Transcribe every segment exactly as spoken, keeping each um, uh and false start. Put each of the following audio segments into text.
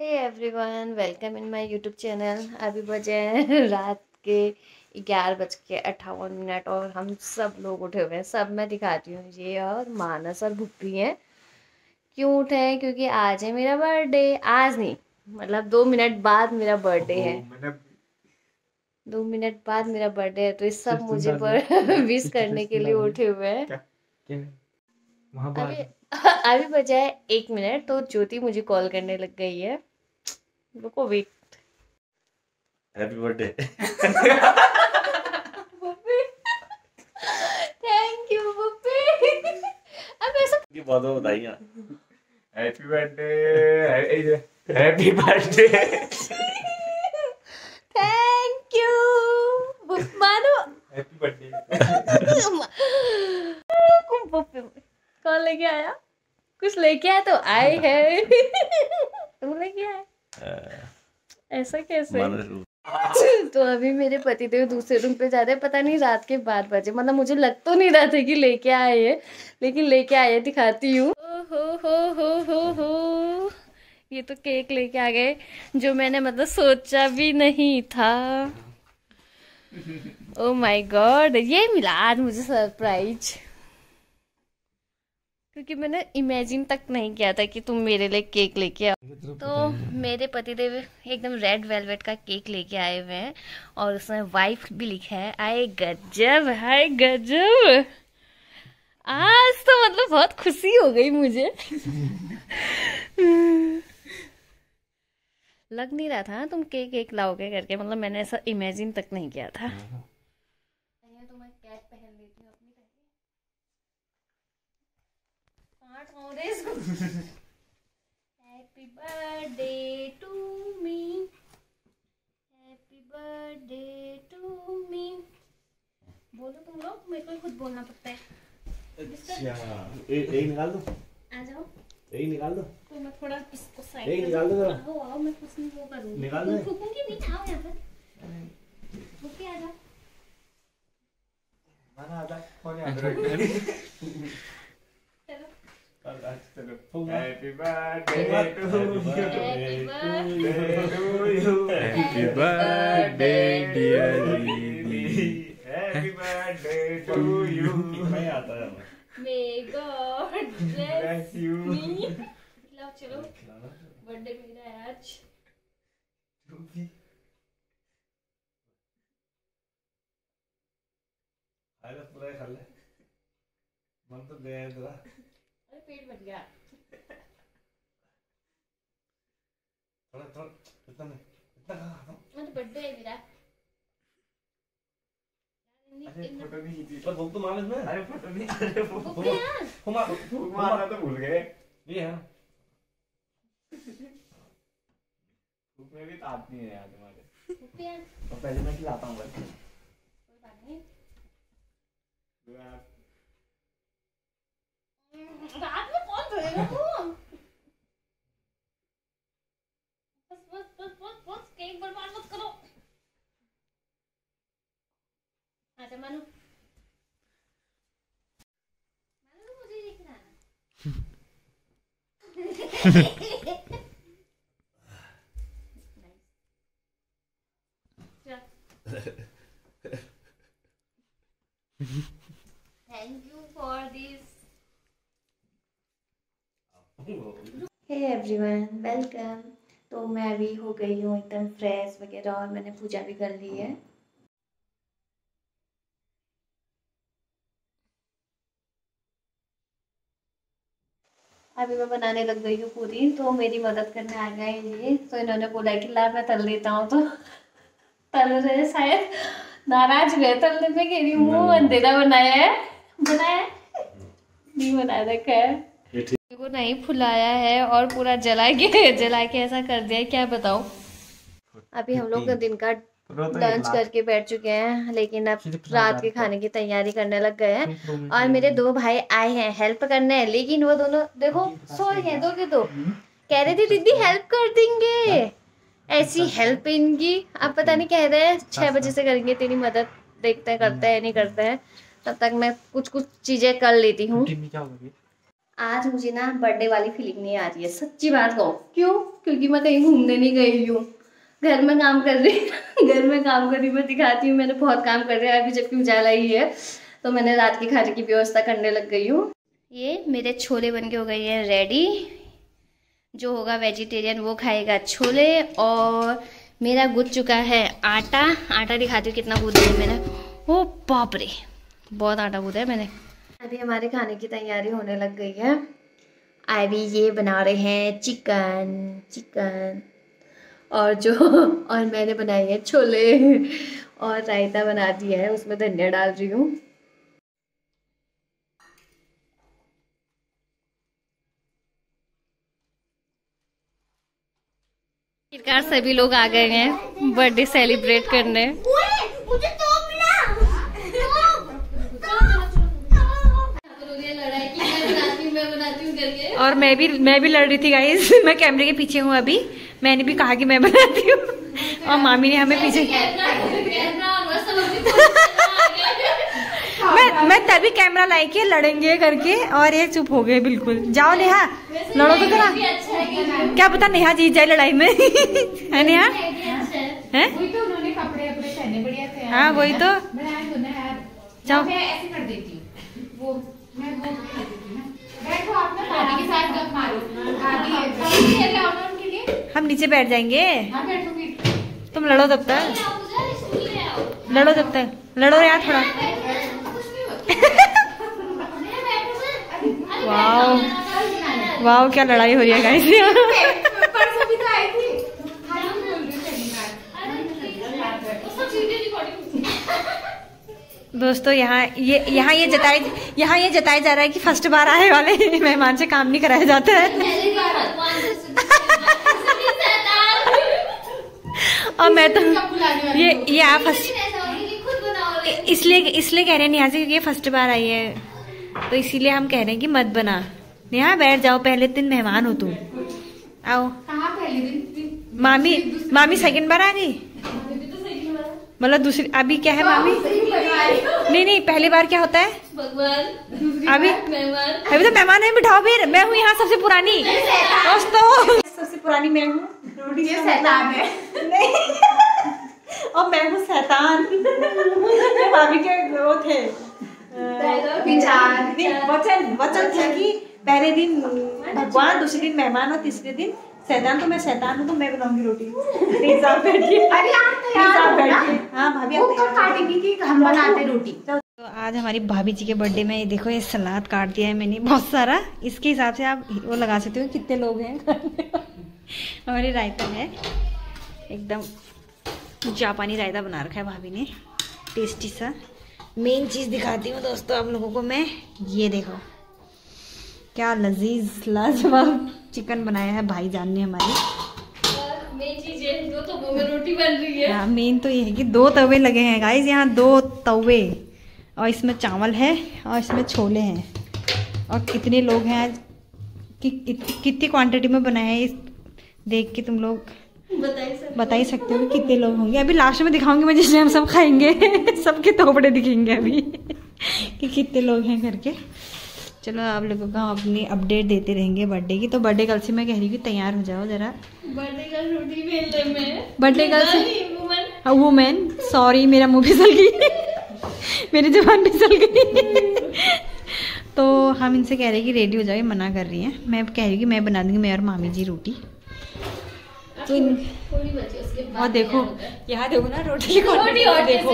Hey everyone, welcome in my YouTube channel. अभी बजे हैं रात के ग्यारह बज के अट्ठावन मिनट और हम सब लोग उठे हुए हैं। सब मैं दिखाती हूँ, ये और मानस और भुप्पी हैं। क्यों उठे हैं? क्योंकि आज है मेरा बर्थडे। आज नहीं, मतलब दो मिनट बाद मेरा बर्थडे है। दो मिनट बाद मेरा बर्थडे है, तो इस सब मुझे पर विश करने के लिए उठे हुए हैं। अभी अभी बजा है एक मिनट, तो ज्योति मुझे कॉल करने लग गई है। रुको, wait. Happy birthday. Thank you Buppi. अब ऐसा की बहुत बहुत बधाइयां। Happy birthday, happy birthday. Thank you Mano. Happy birthday. कौन लेके आया? कुछ लेके आया तो आए है। तुम लेके आए? ऐसा कैसे? तो अभी मेरे पतिदेव दूसरे रूम पे जा रहे हैं। पता नहीं रात के बारह बजे, मतलब मुझे लग तो नहीं रहा था कि लेके आए हैं, लेकिन लेके आए, दिखाती हूँ। हो हो हो हो हो ये तो केक लेके आ गए, जो मैंने मतलब सोचा भी नहीं था। ओ माय गॉड, ये मिला आज मुझे सरप्राइज, क्योंकि मैंने इमेजिन तक नहीं किया था कि तुम मेरे लिए केक लेके आओ। तो मेरे पतिदेव एकदम रेड वेलवेट का केक लेके आए हुए हैं और उसमें वाइफ भी लिखा है। आए गजब, हाय गजब। आज तो मतलब बहुत खुशी हो गई मुझे। लग नहीं रहा था तुम केक केक लाओगे करके, मतलब मैंने ऐसा इमेजिन तक नहीं किया था। तो मैं कैप पहन लेती हूँ अपनी। Happy birthday to me, happy birthday to me. बोलो तुम लोग, मेरे को खुद बोलना पड़ता है। अच्छा, एक निकाल दो। आ जाओ, एक निकाल दो। तो मैं थोड़ा इसको साइड एक निकाल दो जरा। आओ आओ, मैं कुछ नहीं वो करूँगी। निकाल दो। फूकूंगी नहीं, आओ यहाँ पर। ओके, आ जाओ। माना आता कौन याद रखेगा? चलो, happy birthday to you, happy birthday birthday to you, happy birthday dear didi, happy birthday to you. नहीं आता है हमें। May God bless you. Me. लाओ, चलो, बर्थडे मेरा है आज। आइए पूरा खा ले। मन तो गया है तेरा। अरे पेट भर गया। थोड़ा थोड़ा इतना नहीं, इतना खा। मैं तो बर्थडे है मेरा। अरे फोटो नहीं खींची। पर भूख तो मार इसमें। अरे फोटो नहीं, अरे भूख है यार। हुमा फूक मारना तो भूल गए। ये है। फूक में भी ताकत नहीं है यार तुम्हारे। भूख है यार। तो पहले मैं खिलाता हूँ बस। कोई बात नहीं। रात में कौन धोएगा तू? बस बस बस बस बस, केक बर्बाद मत करो। अच्छा मानो, मानो तो मुझे ये खिलाना। Thank you for this. Hey everyone, welcome. तो मैं अभी हो गई हूँ एकदम फ्रेश वगैरह और मैंने पूजा भी कर ली है। अभी मैं बनाने लग गई हूँ पूरी, तो मेरी मदद करने आ गए ये। तो इन्होंने बोला कि ला मैं तल देता हूँ, तो तल रहे। शायद नाराज हुए तलने में, कह रही हूँ अंधेरा बनाया है। बनाया है नहीं, बना रखा है को नहीं फुलाया है और पूरा जला के जला के ऐसा कर दिया है, क्या बताऊँ। अभी हम लोग दिन का लंच करके बैठ चुके हैं, लेकिन अब रात के खाने की तैयारी करने लग गए हैं। और मेरे दो भाई आए हैं हेल्प करने, लेकिन वो दोनों देखो सो हैं, दो के दो। कह रहे थे दीदी हेल्प कर देंगे, ऐसी हेल्प इनकी। अब पता नहीं, कह रहे हैं छह बजे से करेंगे तेरी मदद, देखते हैं करते हैं नहीं करते हैं। तब तक मैं कुछ कुछ चीजें कर लेती हूँ। आज मुझे ना बर्थडे वाली फीलिंग नहीं आ रही है, सच्ची बात कहूँ। क्यों? क्योंकि मैं कहीं घूमने नहीं गई हूँ, घर में काम कर रही घर में काम कर रही मैं दिखाती हूँ, मैंने बहुत काम कर रहा है अभी, जबकि उजाला ही है, तो मैंने रात के खाने की व्यवस्था करने लग गई हूँ। ये मेरे छोले बन के हो गए हैं रेडी। जो होगा वेजिटेरियन वो खाएगा छोले। और मेरा गूंद चुका है आटा। आटा दिखाती हूँ कितना गूंद दिया मैंने। ओ बाप रे, बहुत आटा गूंदा है मैंने। अभी हमारे खाने की तैयारी होने लग गई है। अभी ये बना रहे हैं चिकन चिकन और जो और मैंने बनाई है छोले और रायता बना दिया है, उसमें धनिया डाल रही हूँ। आखिरकार सभी लोग आ गए हैं बर्थडे सेलिब्रेट करने। मुझे तो और मैं भी मैं भी लड़ रही थी गाइस। मैं कैमरे के पीछे हूँ अभी। मैंने भी कहा कि मैं बनाती हूँ और मामी ने हमें पीछे मैं मैं तभी कैमरा लाई के लड़ेंगे करके, और ये चुप हो गए बिल्कुल। जाओ नेहा लड़ो तो करा, क्या पता नेहा जीत जाए लड़ाई में। है नेहा? है उन्होंने कपड़े अपने पहने बढ़िया थे। हाँ वही तो, जाओ ऐसे कर देती हूँ वो, मैं वो बैठो आप ना दादी के साथ गप मारो। हम नीचे बैठ जाएंगे। हाँ बैठो, तुम लड़ो तब तक, लड़ो तब तक, लड़ो यार थोड़ा। वाओ वाओ क्या लड़ाई हो रही है गाइस। दोस्तों यहाँ ये यहाँ ये जताए यहाँ ये जताया जा रहा है कि फर्स्ट बार आए वाले मेहमान से काम नहीं कराया जाता है। और मैं तो ये ये आप इसलिए इसलिए कह रहे हैं नेहा से क्योंकि ये फर्स्ट बार आई है, तो इसीलिए हम कह रहे हैं कि मत बना। नेहा बैठ जाओ, पहले दिन मेहमान हो तुम। आओ। कहाँ पहले दिन? मामी मामी सेकंड बार आ गई, मतलब दूसरी। अभी क्या है मामी? नहीं नहीं, पहली बार क्या होता है भगवान? अभी अभी तो मेहमान है, बिठाओ फिर। मैं हूँ यहाँ सबसे पुरानी दोस्तों, सबसे पुरानी मैं हूँ। ये शैतान है और मैं हूँ शैतान। भाभी के वो थे वचन वचन थे कि पहले दिन भगवान, दूसरे दिन मेहमान और तीसरे दिन शैतान। तो मैं शैतान हूँ, तो मैं बनाऊंगी रोटी। प्लीज आप बैठिए। अरे आप बैठिए। हाँ भाभी आप काटेंगी कि हम बनाते रोटी। तो आज हमारी भाभी जी के बर्थडे में ये देखो, ये सलाद काट दिया है मैंने बहुत सारा। इसके हिसाब से आप वो लगा सकते हो कितने लोग हैं। हमारी रायता है एकदम जापानी रायता बना रखा है भाभी ने, टेस्टी सा। मेन चीज़ दिखाती हूँ दोस्तों आप लोगों को मैं। ये देखो क्या लजीज लाजवाब चिकन बनाया है भाईजान ने हमारी। मेन चीज ये दो तवों में रोटी बन रही है। हाँ मेन तो ये है कि दो तवे लगे हैं गाइस, यहाँ दो तवे, और इसमें चावल है और इसमें छोले हैं। और कितने लोग हैं आज, कि कितनी क्वांटिटी में बनाया है, इस देख के तुम लोग बता ही सकते हो कि कितने लोग होंगे। अभी लास्ट में दिखाऊंगी मैं, जिसमें हम सब खाएंगे। सबके तोपड़े दिखेंगे अभी कि कितने लोग हैं करके। चलो आप लोगों का अपनी अपडेट देते रहेंगे बर्थडे की। तो बर्थडे कल से मैं कह रही हूँ कि तैयार हो जाओ जरा। बर्थडे कल रोटी बेलने में, बर्थडे कल से वुमेन, सॉरी मेरा मुंह फिसल गई, मेरी जुबान फिसल गई। तो हम इनसे कह रहे हैं कि रेडी हो जाओ, ये मना कर रही हैं। मैं कह रही हूँ कि मैं बना दूंगी, मैं और मामी जी रोटी। तो इन... और देखो यहाँ देखो ना रोटी की क्वांटिटी देखो।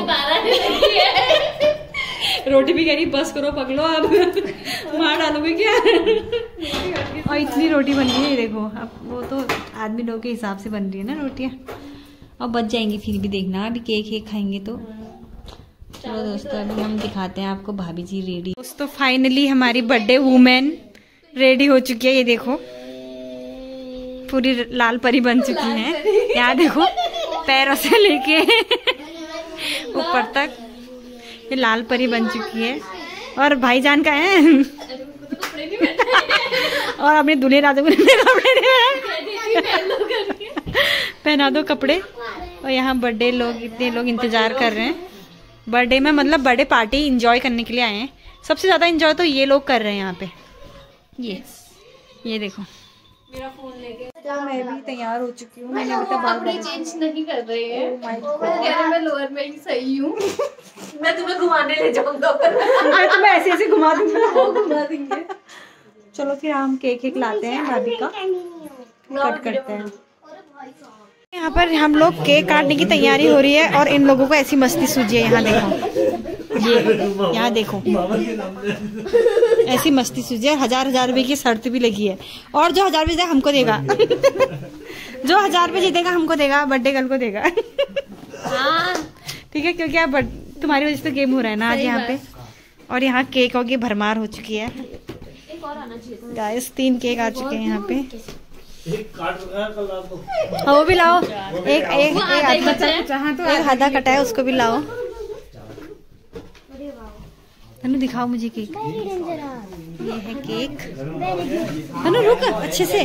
रोटी भी कह रही बस करो पकड़ो, अब मार डालोगे क्या। और इतनी रोटी बन रही है देखो। अब वो तो आदमी लोग के हिसाब से बन रही है ना रोटियाँ, और बच जाएंगी फिर भी देखना। अभी केक केक खाएंगे तो। चलो दोस्तों अभी हम दिखाते हैं आपको भाभी जी रेडी। दोस्तों फाइनली हमारी बर्थडे वुमेन रेडी हो चुकी है। ये देखो पूरी लाल परी बन चुकी है। यहाँ देखो पैरों से लेके ऊपर तक ये लाल परी बन चुकी है। और भाईजान का है और अपने दूल्हे राजा को पहना दो कपड़े। और यहाँ बर्थडे लोग इतने लोग इंतजार कर रहे हैं। बर्थडे में मतलब बर्थडे पार्टी एंजॉय करने के लिए आए हैं। सबसे ज्यादा एंजॉय तो ये लोग कर रहे हैं यहाँ पे। ये ये देखो मेरा फोन लेके क्या मैं भी तैयार हो चुकी हूँ। मैंने अभी तक बाल कपड़े बदले। चेंज नहीं कर रहे हैं। Oh my वो God. कह रहे मैं लोअर में ही सही हूँ। मैं तुम्हें घुमाने ले जाऊंगा। अरे तो मैं ऐसे ऐसे घुमा दूंगा। वो घुमा देंगे। चलो फिर हम केक एक लाते हैं भाभी का, कट करते हैं। यहाँ पर हम लोग केक काटने की तैयारी हो रही है और इन लोगों को ऐसी मस्ती सूझी है। यहाँ देखो, ये यहाँ देखो, ऐसी मस्ती सूझी है। हजार हजार रुपए की शर्त भी लगी है और जो हजार रुपये देगा हमको देगा। जो हजार रुपये जीतेगा हमको देगा, बर्थडे गर्ल को देगा। हाँ ठीक है, क्योंकि आप तुम्हारी वजह से गेम हो रहा है ना आज यहाँ पे। और यहाँ केकों की भरमार हो चुकी है गाइस। तीन केक आ चुके हैं यहाँ पे। हाँ वो भी लाओ, एक एक एक आधा एक आधा कटा है उसको भी लाओ। तनु दिखाओ मुझे केक। ये है केक। तनु रुक अच्छे से।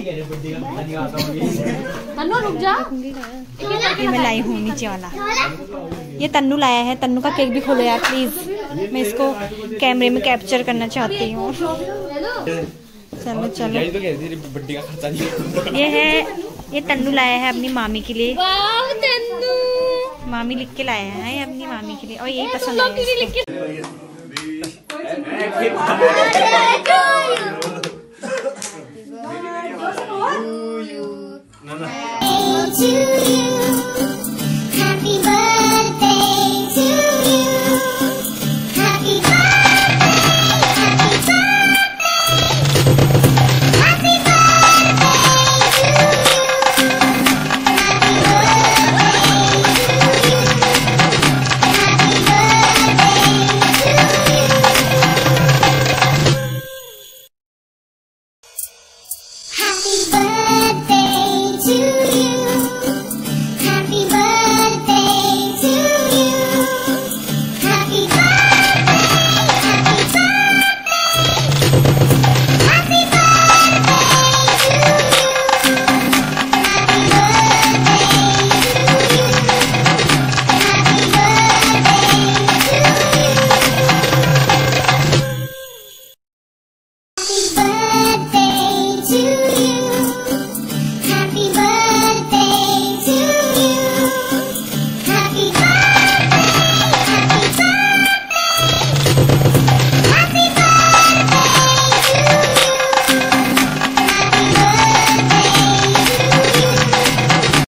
तन्नू रुक जा। ये मैं लाई हूँ नीचे वाला। ये तन्नू लाया है। तन्नू का केक भी खोलो यार प्लीज। मैं इसको कैमरे में कैप्चर करना चाहती हूँ। चलो चलो, बर्थडे का खर्चा नहीं। ये है, ये तन्नू लाया है अपनी मामी के लिए। वाह तन्नू। मामी लिख के लाया है ये अपनी मामी के लिए और यही पसंद है।